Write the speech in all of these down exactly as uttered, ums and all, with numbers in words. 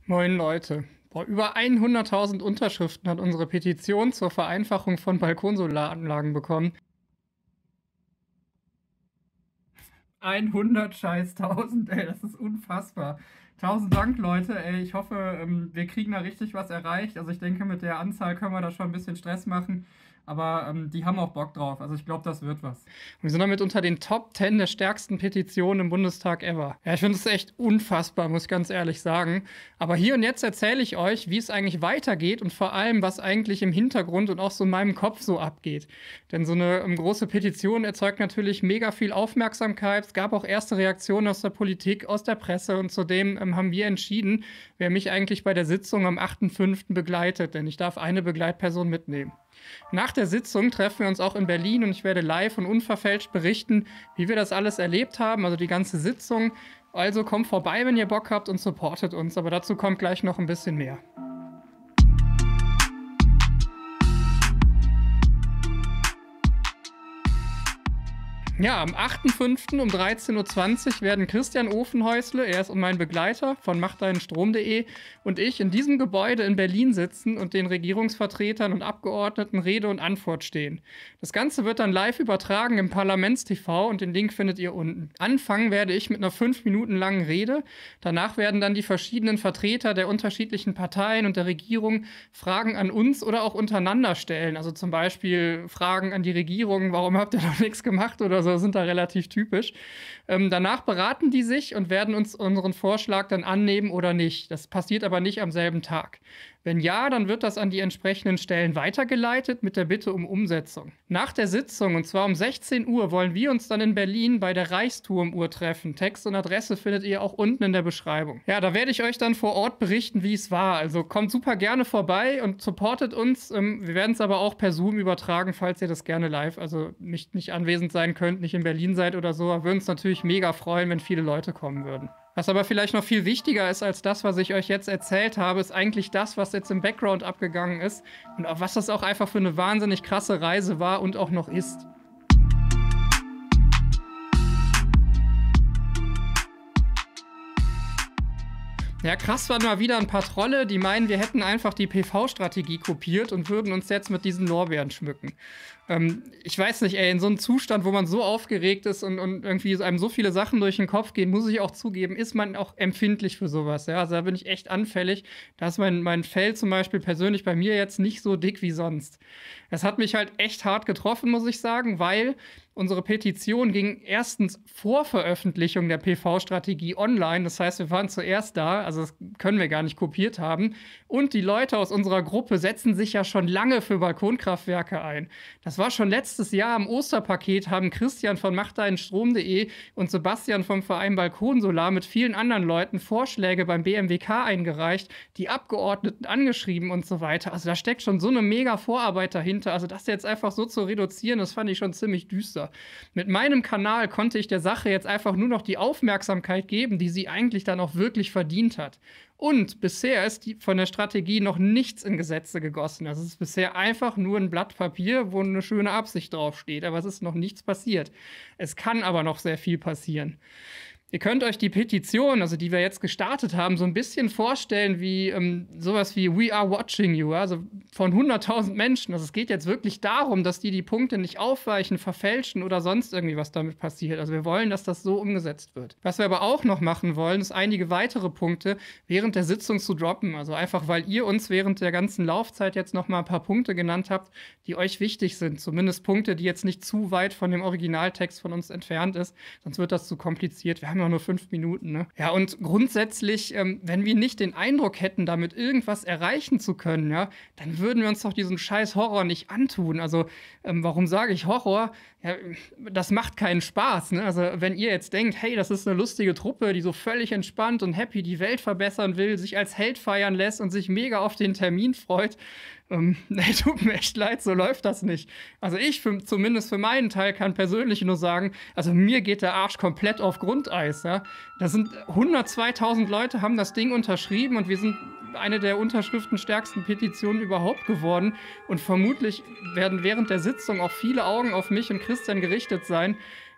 Moin Leute. Boah, über hunderttausend Unterschriften hat unsere Petition zur Vereinfachung von Balkonsolaranlagen bekommen. hundert scheiß tausend, ey, das ist unfassbar. Tausend Dank, Leute, ey, ich hoffe, ähm, wir kriegen da richtig was erreicht. Also ich denke, mit der Anzahl können wir da schon ein bisschen Stress machen. Aber ähm, die haben auch Bock drauf. Also ich glaube, das wird was. Wir sind damit unter den Top zehn der stärksten Petitionen im Bundestag ever. Ja, ich finde es echt unfassbar, muss ich ganz ehrlich sagen. Aber hier und jetzt erzähle ich euch, wie es eigentlich weitergeht und vor allem, was eigentlich im Hintergrund und auch so in meinem Kopf so abgeht. Denn so eine um, große Petition erzeugt natürlich mega viel Aufmerksamkeit. Es gab auch erste Reaktionen aus der Politik, aus der Presse und zudem ähm, haben wir entschieden, wer mich eigentlich bei der Sitzung am achten fünften begleitet. Denn ich darf eine Begleitperson mitnehmen. Nach der Sitzung treffen wir uns auch in Berlin und ich werde live und unverfälscht berichten, wie wir das alles erlebt haben, also die ganze Sitzung. Also kommt vorbei, wenn ihr Bock habt und supportet uns, aber dazu kommt gleich noch ein bisschen mehr. Ja, am achten fünften um dreizehn Uhr zwanzig werden Christian Ofenhäusle, er ist mein Begleiter von mach deinen Strom punkt de, und ich in diesem Gebäude in Berlin sitzen und den Regierungsvertretern und Abgeordneten Rede und Antwort stehen. Das Ganze wird dann live übertragen im Parlaments-T V und den Link findet ihr unten. Anfangen werde ich mit einer fünf Minuten langen Rede. Danach werden dann die verschiedenen Vertreter der unterschiedlichen Parteien und der Regierung Fragen an uns oder auch untereinander stellen. Also zum Beispiel Fragen an die Regierung, warum habt ihr noch nichts gemacht oder so. Also sind da relativ typisch. Ähm, danach beraten die sich und werden uns unseren Vorschlag dann annehmen oder nicht. Das passiert aber nicht am selben Tag. Wenn ja, dann wird das an die entsprechenden Stellen weitergeleitet mit der Bitte um Umsetzung. Nach der Sitzung, und zwar um sechzehn Uhr, wollen wir uns dann in Berlin bei der Reichsturmuhr treffen. Text und Adresse findet ihr auch unten in der Beschreibung. Ja, da werde ich euch dann vor Ort berichten, wie es war. Also kommt super gerne vorbei und supportet uns. Wir werden es aber auch per Zoom übertragen, falls ihr das gerne live, also nicht, nicht anwesend sein könnt, nicht in Berlin seid oder so. Wir würden uns natürlich mega freuen, wenn viele Leute kommen würden. Was aber vielleicht noch viel wichtiger ist als das, was ich euch jetzt erzählt habe, ist eigentlich das, was jetzt im Background abgegangen ist und was das auch einfach für eine wahnsinnig krasse Reise war und auch noch ist. Ja, krass waren mal wieder ein paar Trolle, die meinen, wir hätten einfach die P V-Strategie kopiert und würden uns jetzt mit diesen Lorbeeren schmücken. Ähm, ich weiß nicht, ey, in so einem Zustand, wo man so aufgeregt ist und, und irgendwie einem so viele Sachen durch den Kopf gehen, muss ich auch zugeben, ist man auch empfindlich für sowas. Ja? Also da bin ich echt anfällig. Da ist mein, mein Fell zum Beispiel persönlich bei mir jetzt nicht so dick wie sonst. Es hat mich halt echt hart getroffen, muss ich sagen, weil unsere Petition ging erstens vor Veröffentlichung der P V-Strategie online. Das heißt, wir waren zuerst da, also das können wir gar nicht kopiert haben. Und die Leute aus unserer Gruppe setzen sich ja schon lange für Balkonkraftwerke ein. Das war schon letztes Jahr im Osterpaket, haben Christian von mach deinen Strom punkt de und Sebastian vom Verein Balkonsolar mit vielen anderen Leuten Vorschläge beim B M W K eingereicht, die Abgeordneten angeschrieben und so weiter. Also da steckt schon so eine mega Vorarbeit dahinter. Also das jetzt einfach so zu reduzieren, das fand ich schon ziemlich düster. Mit meinem Kanal konnte ich der Sache jetzt einfach nur noch die Aufmerksamkeit geben, die sie eigentlich dann auch wirklich verdient hat. Und bisher ist die von der Strategie noch nichts in Gesetze gegossen. Also es ist bisher einfach nur ein Blatt Papier, wo eine schöne Absicht draufsteht. Aber es ist noch nichts passiert. Es kann aber noch sehr viel passieren. Ihr könnt euch die Petition, also die wir jetzt gestartet haben, so ein bisschen vorstellen wie ähm, sowas wie We are watching you, also von hunderttausend Menschen. Also es geht jetzt wirklich darum, dass die die Punkte nicht aufweichen, verfälschen oder sonst irgendwie was damit passiert. Also wir wollen, dass das so umgesetzt wird. Was wir aber auch noch machen wollen, ist einige weitere Punkte während der Sitzung zu droppen. Also einfach, weil ihr uns während der ganzen Laufzeit jetzt noch mal ein paar Punkte genannt habt, die euch wichtig sind. Zumindest Punkte, die jetzt nicht zu weit von dem Originaltext von uns entfernt ist. Sonst wird das zu kompliziert. Wir haben ja nur fünf Minuten, ne? Ja, und grundsätzlich, ähm, wenn wir nicht den Eindruck hätten, damit irgendwas erreichen zu können, ja, dann würden wir uns doch diesen scheiß Horror nicht antun. Also, ähm, warum sage ich Horror? Ja, das macht keinen Spaß, ne? Also, wenn ihr jetzt denkt, hey, das ist eine lustige Truppe, die so völlig entspannt und happy die Welt verbessern will, sich als Held feiern lässt und sich mega auf den Termin freut, Ähm, nee, tut mir echt leid, so läuft das nicht. Also ich, für, zumindest für meinen Teil, kann persönlich nur sagen, also mir geht der Arsch komplett auf Grundeis. Ja? Da sind hundertzweitausend Leute, haben das Ding unterschrieben und wir sind eine der unterschriftenstärksten Petitionen überhaupt geworden. Und vermutlich werden während der Sitzung auch viele Augen auf mich und Christian gerichtet sein.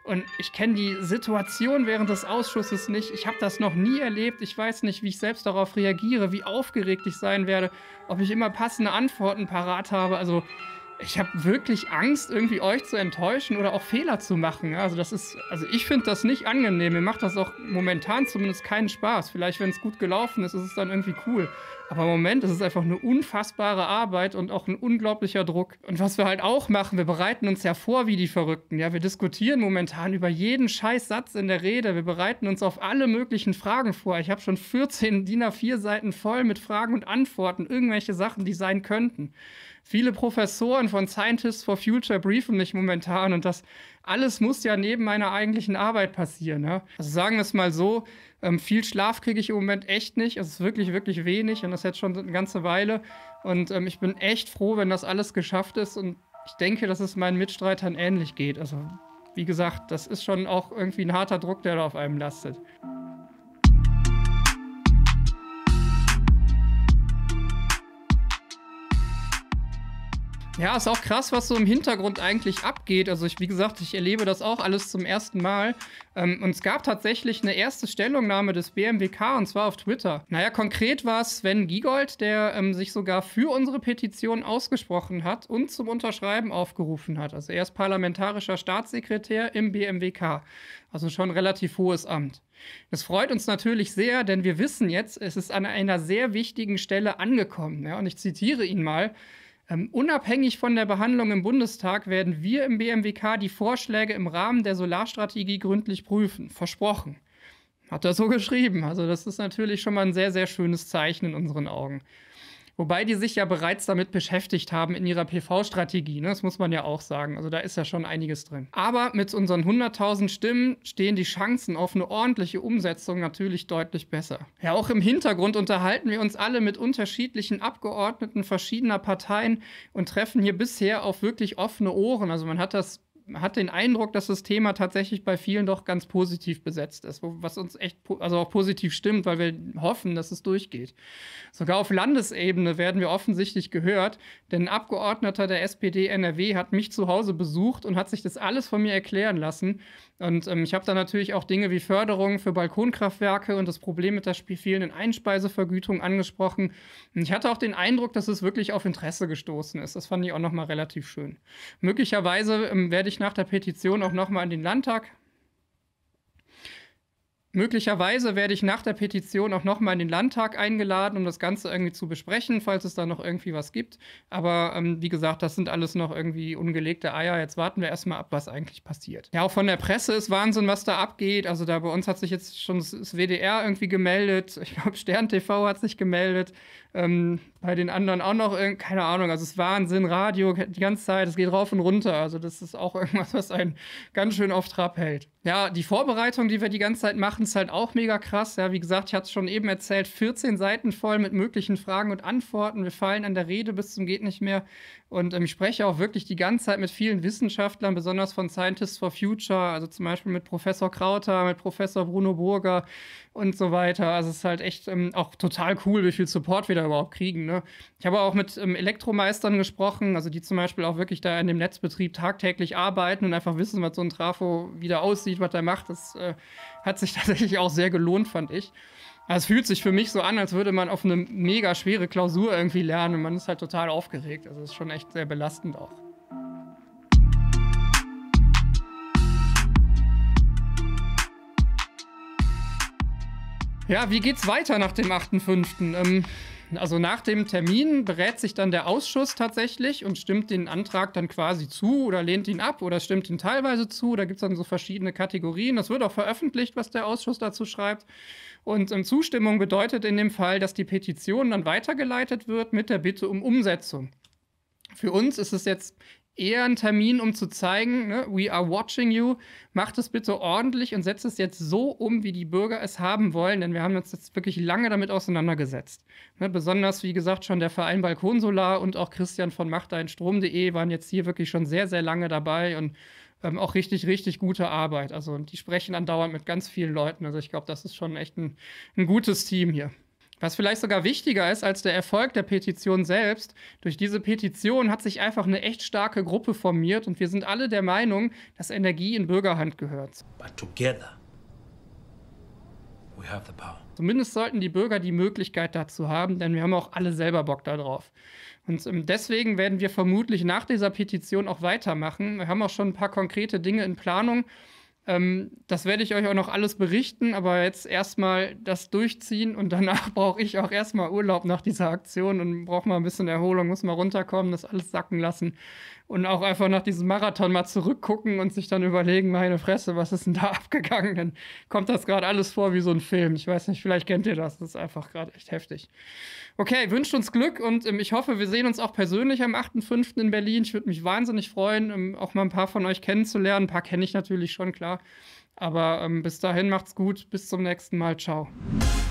Und ich kenne die Situation während des Ausschusses nicht. Ich habe das noch nie erlebt. Ich weiß nicht, wie ich selbst darauf reagiere, wie aufgeregt ich sein werde, ob ich immer passende Antworten parat habe. Also ich habe wirklich Angst, irgendwie euch zu enttäuschen oder auch Fehler zu machen. Also das ist, also ich finde das nicht angenehm. Mir macht das auch momentan zumindest keinen Spaß. Vielleicht, wenn es gut gelaufen ist, ist es dann irgendwie cool. Aber im Moment ist es einfach eine unfassbare Arbeit und auch ein unglaublicher Druck. Und was wir halt auch machen, wir bereiten uns ja vor wie die Verrückten. Ja, wir diskutieren momentan über jeden scheiß Satz in der Rede. Wir bereiten uns auf alle möglichen Fragen vor. Ich habe schon vierzehn D I N A vier Seiten voll mit Fragen und Antworten, irgendwelche Sachen, die sein könnten. Viele Professoren von Scientists for Future briefen mich momentan und das alles muss ja neben meiner eigentlichen Arbeit passieren. Ja? Also sagen wir es mal so, ähm, viel Schlaf kriege ich im Moment echt nicht. Es ist wirklich, wirklich wenig und das jetzt schon eine ganze Weile. Und ähm, ich bin echt froh, wenn das alles geschafft ist und ich denke, dass es meinen Mitstreitern ähnlich geht. Also wie gesagt, das ist schon auch irgendwie ein harter Druck, der da auf einem lastet. Ja, ist auch krass, was so im Hintergrund eigentlich abgeht. Also ich, wie gesagt, ich erlebe das auch alles zum ersten Mal. Ähm, und es gab tatsächlich eine erste Stellungnahme des B M W K, und zwar auf Twitter. Naja, konkret war es Sven Giegold, der ähm, sich sogar für unsere Petition ausgesprochen hat und zum Unterschreiben aufgerufen hat. Also er ist parlamentarischer Staatssekretär im B M W K. Also schon ein relativ hohes Amt. Das freut uns natürlich sehr, denn wir wissen jetzt, es ist an einer sehr wichtigen Stelle angekommen. Ja, und ich zitiere ihn mal. Ähm, unabhängig von der Behandlung im Bundestag werden wir im B M W K die Vorschläge im Rahmen der Solarstrategie gründlich prüfen. Versprochen. Hat er so geschrieben. Also das ist natürlich schon mal ein sehr, sehr schönes Zeichen in unseren Augen. Wobei die sich ja bereits damit beschäftigt haben in ihrer P V-Strategie, ne? Das muss man ja auch sagen. Also da ist ja schon einiges drin. Aber mit unseren hunderttausend Stimmen stehen die Chancen auf eine ordentliche Umsetzung natürlich deutlich besser. Ja, auch im Hintergrund unterhalten wir uns alle mit unterschiedlichen Abgeordneten verschiedener Parteien und treffen hier bisher auf wirklich offene Ohren. Also man hat das hat den Eindruck, dass das Thema tatsächlich bei vielen doch ganz positiv besetzt ist, was uns echt also auch positiv stimmt, weil wir hoffen, dass es durchgeht. Sogar auf Landesebene werden wir offensichtlich gehört, denn ein Abgeordneter der S P D N R W hat mich zu Hause besucht und hat sich das alles von mir erklären lassen. Und ähm, ich habe da natürlich auch Dinge wie Förderung für Balkonkraftwerke und das Problem mit der fehlenden Einspeisevergütung angesprochen. Und ich hatte auch den Eindruck, dass es wirklich auf Interesse gestoßen ist. Das fand ich auch nochmal relativ schön. Möglicherweise ähm, werde ich nach der Petition auch nochmal in den Landtag Möglicherweise werde ich nach der Petition auch nochmal in den Landtag eingeladen, um das Ganze irgendwie zu besprechen, falls es da noch irgendwie was gibt. Aber ähm, wie gesagt, das sind alles noch irgendwie ungelegte Eier. Jetzt warten wir erstmal ab, was eigentlich passiert. Ja, auch von der Presse ist Wahnsinn, was da abgeht. Also da bei uns hat sich jetzt schon das W D R irgendwie gemeldet. Ich glaube, Stern T V hat sich gemeldet. Ähm, bei den anderen auch noch, keine Ahnung, also es ist Wahnsinn, Radio die ganze Zeit, es geht rauf und runter. Also das ist auch irgendwas, was einen ganz schön auf Trab hält. Ja, die Vorbereitung, die wir die ganze Zeit machen, ist halt auch mega krass. Ja, wie gesagt, ich hatte es schon eben erzählt, vierzehn Seiten voll mit möglichen Fragen und Antworten. Wir fallen an der Rede bis zum geht nicht mehr. Und ähm, ich spreche auch wirklich die ganze Zeit mit vielen Wissenschaftlern, besonders von Scientists for Future, also zum Beispiel mit Professor Krauter, mit Professor Bruno Burger und so weiter. Also es ist halt echt ähm, auch total cool, wie viel Support wir da überhaupt kriegen. Ne? Ich habe auch mit ähm, Elektromeistern gesprochen, also die zum Beispiel auch wirklich da in dem Netzbetrieb tagtäglich arbeiten und einfach wissen, was so ein Trafo wieder aussieht, was er macht. Das äh, hat sich tatsächlich auch sehr gelohnt, fand ich. Also es fühlt sich für mich so an, als würde man auf eine mega schwere Klausur irgendwie lernen und man ist halt total aufgeregt. Also es ist schon echt sehr belastend auch. Ja, wie geht's weiter nach dem achten fünften? Ähm, also nach dem Termin berät sich dann der Ausschuss tatsächlich und stimmt den Antrag dann quasi zu oder lehnt ihn ab oder stimmt ihn teilweise zu. Da gibt es dann so verschiedene Kategorien. Das wird auch veröffentlicht, was der Ausschuss dazu schreibt. Und ähm, Zustimmung bedeutet in dem Fall, dass die Petition dann weitergeleitet wird mit der Bitte um Umsetzung. Für uns ist es jetzt eher ein Termin, um zu zeigen, ne, we are watching you, macht es bitte ordentlich und setzt es jetzt so um, wie die Bürger es haben wollen, denn wir haben uns jetzt wirklich lange damit auseinandergesetzt. Ne, besonders, wie gesagt, schon der Verein Balkonsolar und auch Christian von machteinstrom punkt de waren jetzt hier wirklich schon sehr, sehr lange dabei und ähm, auch richtig, richtig gute Arbeit. Also die sprechen andauernd mit ganz vielen Leuten. Also ich glaube, das ist schon echt ein, ein gutes Team hier. Was vielleicht sogar wichtiger ist als der Erfolg der Petition selbst, durch diese Petition hat sich einfach eine echt starke Gruppe formiert und wir sind alle der Meinung, dass Energie in Bürgerhand gehört. But together, we have the power. Zumindest sollten die Bürger die Möglichkeit dazu haben, denn wir haben auch alle selber Bock darauf. Und ähm, deswegen werden wir vermutlich nach dieser Petition auch weitermachen. Wir haben auch schon ein paar konkrete Dinge in Planung. Ähm, das werde ich euch auch noch alles berichten, aber jetzt erstmal das durchziehen und danach brauche ich auch erstmal Urlaub nach dieser Aktion und brauche mal ein bisschen Erholung, muss mal runterkommen, das alles sacken lassen und auch einfach nach diesem Marathon mal zurückgucken und sich dann überlegen, meine Fresse, was ist denn da abgegangen? Dann kommt das gerade alles vor wie so ein Film. Ich weiß nicht, vielleicht kennt ihr das, das ist einfach gerade echt heftig. Okay, wünscht uns Glück und ähm, ich hoffe, wir sehen uns auch persönlich am achten fünften in Berlin. Ich würde mich wahnsinnig freuen, ähm, auch mal ein paar von euch kennenzulernen. Ein paar kenne ich natürlich schon, klar. Aber ähm, bis dahin macht's gut. Bis zum nächsten Mal. Ciao.